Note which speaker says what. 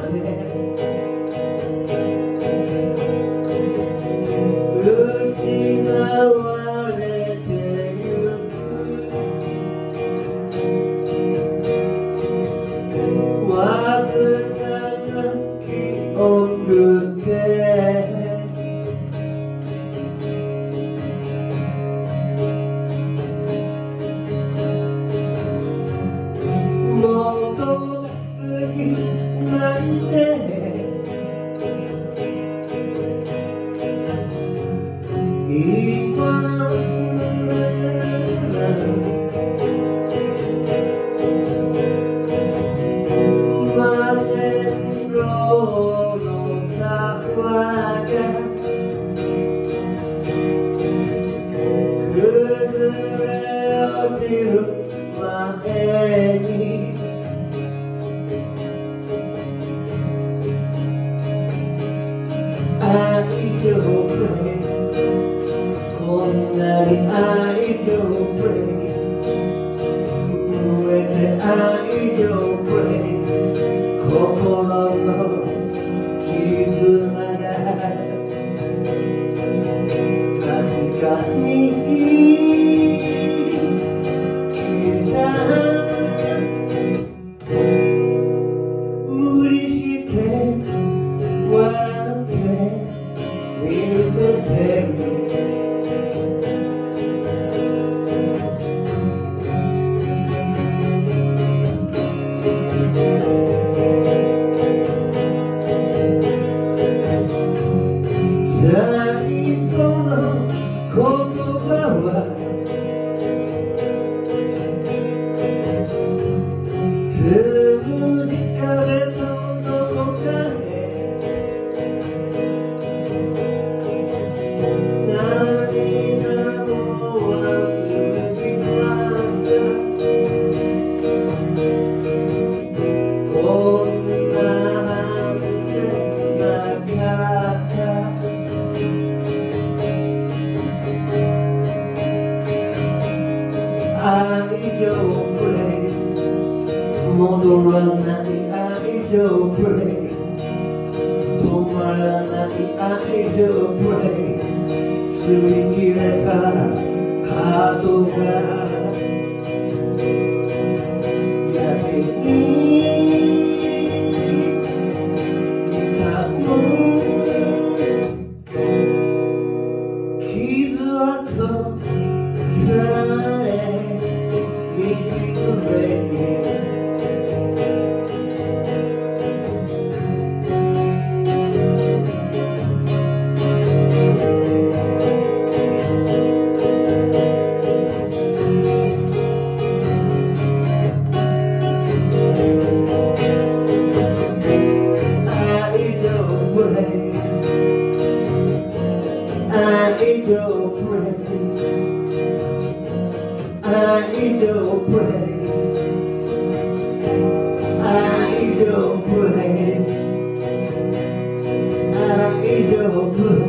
Speaker 1: 失われてゆくわずかな記憶でもっと過ぎないでこんなに愛情プレイ震えて愛情プレイ心の絆が確かに消えた無理して笑って見せてみ最後の言葉は十字架で届かね涙も忘れなんだこんなはずでなかった愛情プレイ戻らない愛情プレイ止まらない愛情プレイ擦り切れたハートがやけに痛む傷跡さえ生きるべきPray.